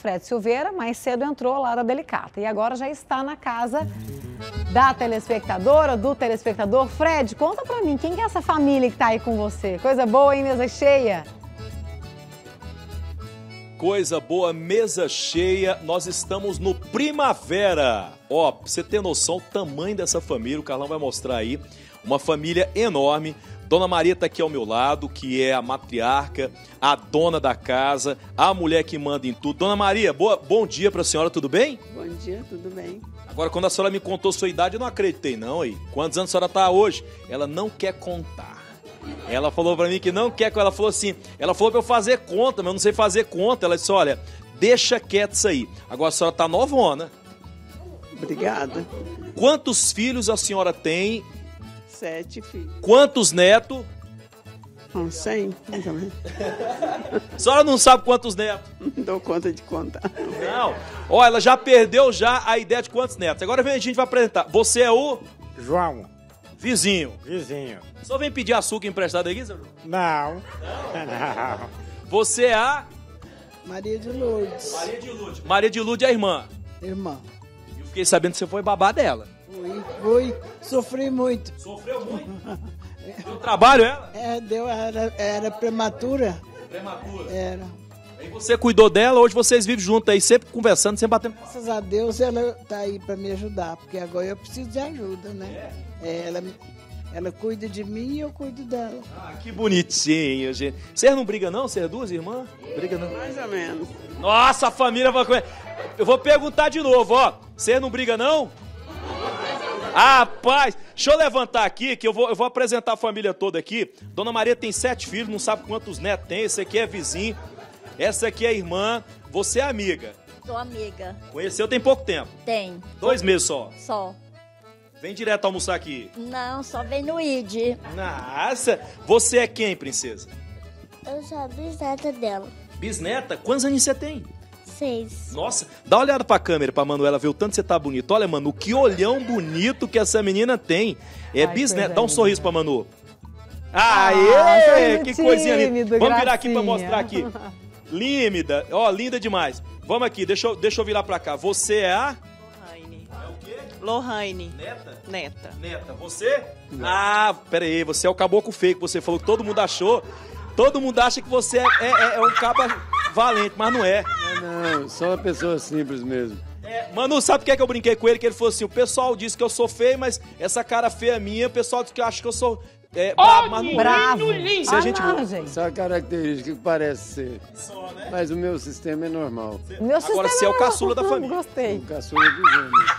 Fred Silveira, mais cedo entrou lá da Delicata. E agora já está na casa da telespectadora, do telespectador. Fred, conta pra mim, quem que é essa família que tá aí com você? Coisa boa, hein, mesa cheia? Coisa boa, mesa cheia, nós estamos no Primavera. Ó, pra você ter noção do tamanho dessa família, o Carlão vai mostrar aí. Uma família enorme. Dona Maria tá aqui ao meu lado, que é a matriarca, a dona da casa, a mulher que manda em tudo. Dona Maria, bom dia pra senhora, tudo bem? Bom dia, tudo bem. Agora, quando a senhora me contou sua idade, eu não acreditei não, aí. Quantos anos a senhora tá hoje? Ela não quer contar. Ela falou pra mim que não quer, ela falou assim, ela falou pra eu fazer conta, mas eu não sei fazer conta. Ela disse, olha, deixa quieto isso aí. Agora a senhora tá novona. Obrigada. Quantos filhos a senhora tem? 7 filhos. Quantos netos? Uns 100, mais ou menos. A senhora não sabe quantos netos? Não dou conta de contar. Não. Ó, ela já perdeu já a ideia de quantos netos. Agora vem, a gente vai apresentar. Você é o? João. Vizinho. Vizinho. Só vem pedir açúcar emprestado aqui, seu João? Não. Não. Você é a? Maria de Lourdes. Maria de Lourdes. Maria de Lourdes é a irmã. Irmã. Eu fiquei sabendo que você foi babá dela. Fui. Sofri muito. Sofreu muito? Deu trabalho, ela? Era prematura. Prematura. Era. Aí você cuidou dela, hoje vocês vivem juntos aí, sempre conversando, sempre batendo. Graças a Deus ela tá aí pra me ajudar, porque agora eu preciso de ajuda, né? Ela cuida de mim e eu cuido dela. Ah, que bonitinho, gente. Vocês não brigam não? Vocês duas irmãs? Briga não? Mais ou menos. Nossa, a família vai comer. Eu vou perguntar de novo, ó. Vocês não brigam não? Ah, rapaz, deixa eu levantar aqui, que eu vou apresentar a família toda aqui. Dona Maria tem 7 filhos, não sabe quantos netos tem. Esse aqui é vizinho, essa aqui é irmã, você é amiga. Sou amiga. Conheceu tem pouco tempo? Tem. 2 meses só. Só. Vem direto almoçar aqui. Não, só vem no ID. Nossa, você é quem, princesa? Eu sou a bisneta dela. Bisneta? Quantos anos você tem? 6. Nossa, dá uma olhada pra câmera pra Manuela ver o tanto que você tá bonito. Olha, Manu, que olhão bonito que essa menina tem. É bisneta. Dá um sorriso pra Manu. Aê! Que coisinha linda. Vamos virar aqui pra mostrar aqui. Límida. Ó, linda demais. Vamos aqui, deixa eu virar pra cá. Você é a? Lohane. É o quê? Lohane. Neta? Neta. Neta. Você? Ah, pera aí. Você é o caboclo feio que você falou que todo mundo achou. Todo mundo acha que você é um caba valente, mas não é. Não, só uma pessoa simples mesmo. Manu, sabe por que eu brinquei com ele? Que ele falou assim, o pessoal diz que eu sou feio, mas essa cara feia minha, o pessoal diz que acha que eu sou bravo, mas não é. Bravo. Se a gente... não, gente. Só a característica que parece ser. Só, né? Mas o meu sistema é normal. Meu Agora você é o caçula da família. Gostei. O caçula dos homens.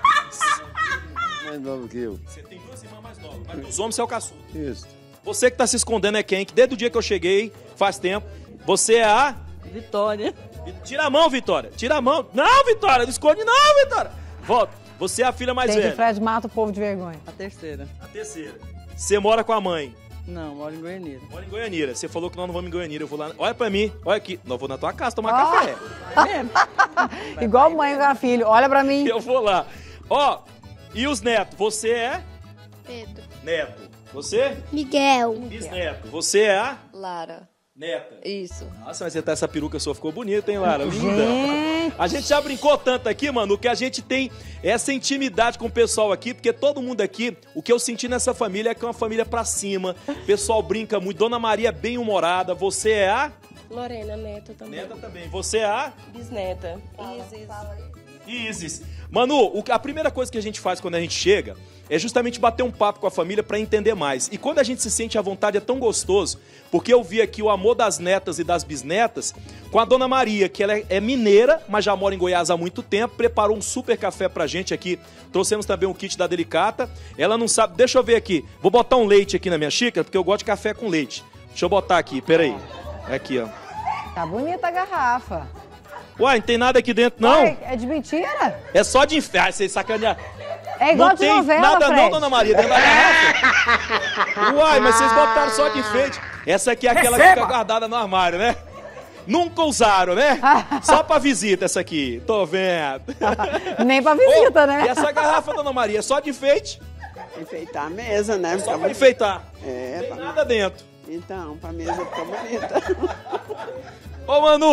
Mais novo que eu. Você tem 2 irmãs mais novas, mas dos homens você é o caçula. Isso. Você que tá se escondendo é quem? Que desde o dia que eu cheguei, faz tempo, você é a... Vitória. Tira a mão, Vitória. Tira a mão. Não, Vitória, não esconde não, Vitória. Volta. Você é a filha mais Gente, velha. Fred mata o povo de vergonha. A terceira. A terceira. Você mora com a mãe. Não, moro em Goianeira. Mora em Goianira. Você falou que nós não vamos em Goianira. Eu vou lá. Olha pra mim. Olha aqui. Nós vou na tua casa tomar café. Igual mãe com filho. Olha pra mim. Eu vou lá. Ó, e os netos? Você é? Pedro. Neto. Você? Miguel. Bisneto. Você é a? Lara. Neta. Isso. Nossa, mas você tá essa peruca sua ficou bonita, hein, Lara? Linda. Gente. A gente já brincou tanto aqui, mano, que a gente tem essa intimidade com o pessoal aqui, porque todo mundo aqui, o que eu senti nessa família é que é uma família pra cima. O pessoal brinca muito. Dona Maria é bem humorada. Você é a? Lorena, neta também. Neta também. Você é a? Bisneta. Isis. Manu, a primeira coisa que a gente faz quando a gente chega é justamente bater um papo com a família para entender mais. E quando a gente se sente à vontade é tão gostoso, porque eu vi aqui o amor das netas e das bisnetas com a Dona Maria, que ela é mineira, mas já mora em Goiás há muito tempo, preparou um super café pra gente aqui. Trouxemos também um kit da Delicata. Ela não sabe, deixa eu ver aqui. Vou botar um leite aqui na minha xícara, porque eu gosto de café com leite. Deixa eu botar aqui, peraí. Aqui, ó. Tá bonita a garrafa. Uai, não tem nada aqui dentro, não? Ué, é de mentira? É só de enfiar, vocês sacanear. É igual Não de tem novela, nada Fred. não, Dona Maria, dentro da garrafa. Uai, mas vocês botaram só de enfeite. Essa aqui é aquela que fica guardada no armário, né? Nunca usaram, né? Só pra visita essa aqui, tô vendo. Nem pra visita, né? E essa garrafa, Dona Maria, é só de enfeite? Enfeitar a mesa, né? Só pra enfeitar. É, Não tem nada dentro. Então, pra mesa ficar bonita. Ô, Manu,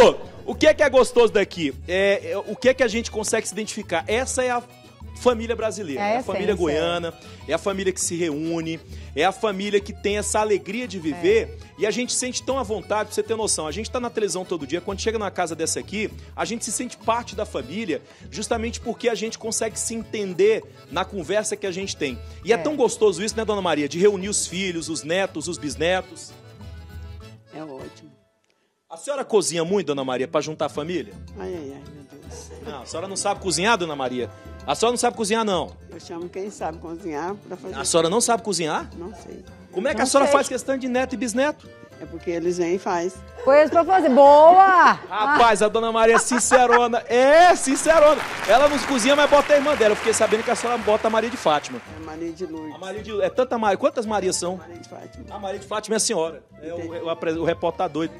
O que é gostoso daqui? O que é que a gente consegue se identificar? Essa é a família brasileira, é a família goiana, é a família que se reúne, é a família que tem essa alegria de viver e a gente sente tão à vontade, pra você ter noção, a gente tá na televisão todo dia, quando chega numa casa dessa aqui, a gente se sente parte da família, justamente porque a gente consegue se entender na conversa que a gente tem. E é tão gostoso isso, né, Dona Maria, de reunir os filhos, os netos, os bisnetos. É ótimo. A senhora cozinha muito, Dona Maria, pra juntar a família? Ai, meu Deus. Não, a senhora não sabe cozinhar, Dona Maria? A senhora não sabe cozinhar, não? Eu chamo quem sabe cozinhar para fazer. A senhora não sabe cozinhar? Não sei. Como é que a senhora faz questão de neto e bisneto? É porque eles vêm e faz. Coisa pra fazer. Boa! Rapaz, a Dona Maria é sincerona. Sincerona. Ela não cozinha, mas bota a irmã dela. Eu fiquei sabendo que a senhora bota a Maria de Fátima. É Maria de Lourdes. A Maria de... É tanta Maria. Quantas Marias são? Maria de Fátima. A Maria de Fátima é a senhora. O repórter tá doido.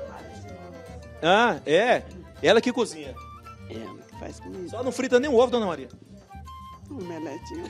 Ah, é? Ela que cozinha. É ela que faz comida. Só não frita nem o ovo, Dona Maria. Um meletinho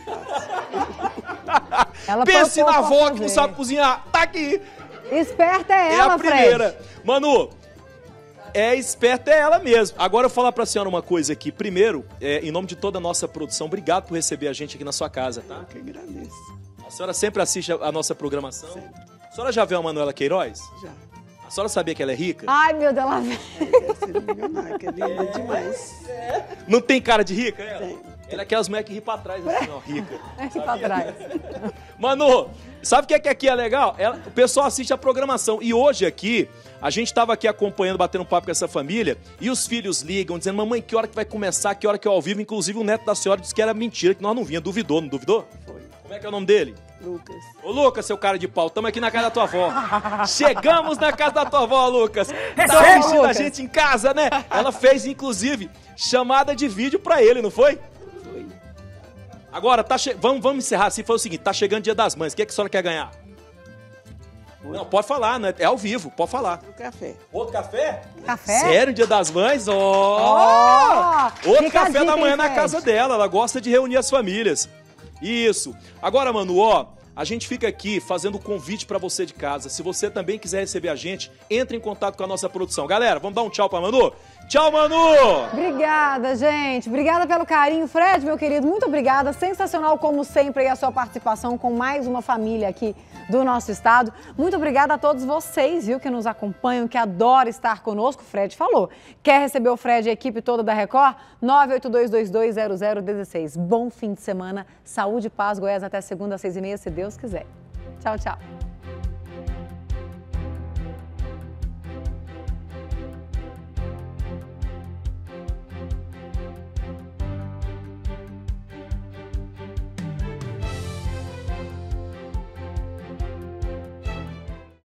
fácil. Pense na avó que não sabe cozinhar. Tá aqui. Esperta é ela, É a primeira. Fred. Manu, esperta é ela mesmo. Agora eu vou falar pra senhora uma coisa aqui. Primeiro, em nome de toda a nossa produção, obrigado por receber a gente aqui na sua casa, tá? Eu que agradeço. A senhora sempre assiste a nossa programação? Sempre. A senhora já viu a Manuela Queiroz? Já. A senhora sabia que ela é rica? Ai, meu Deus, ela vem. Deve ser milionária, que é linda demais. Não tem cara de rica, ela? Tem. Ela é aquelas mulheres que ri pra trás, assim, ó, rica. Aqui pra trás. Manu, sabe o que aqui é legal? O pessoal assiste a programação. E hoje aqui, a gente tava aqui acompanhando, batendo um papo com essa família, e os filhos ligam, dizendo, mamãe, que hora que vai começar, que hora que é ao vivo? Inclusive o neto da senhora disse que era mentira, que nós não vinha. Duvidou, não duvidou? Foi. Como é que é o nome dele? Lucas. Ô, Lucas, seu cara de pau, tamo aqui na casa da tua avó. Chegamos na casa da tua avó, Lucas. Tá assistindo a gente em casa, né? Ela fez, inclusive, chamada de vídeo pra ele, não foi? Foi. Agora, vamos encerrar assim, foi o seguinte, tá chegando o Dia das Mães, o que a senhora quer ganhar? Não, pode falar, né? É ao vivo, pode falar. O café. Outro café? Café? Sério, Dia das Mães? Outro Fica a café dica, da manhã hein, na Fred? casa dela, ela gosta de reunir as famílias. Isso. Agora, Manu, a gente fica aqui fazendo um convite pra você de casa. Se você também quiser receber a gente, entre em contato com a nossa produção. Galera, vamos dar um tchau pra Manu? Tchau, Manu! Obrigada, gente. Obrigada pelo carinho. Fred, meu querido, muito obrigada. Sensacional, como sempre, a sua participação com mais uma família aqui do nosso estado. Muito obrigada a todos vocês, viu, que nos acompanham, que adoram estar conosco. O Fred falou. Quer receber o Fred e a equipe toda da Record? 982220016. Bom fim de semana. Saúde e paz, Goiás, até segunda às 6h30, se Deus quiser. Tchau, tchau.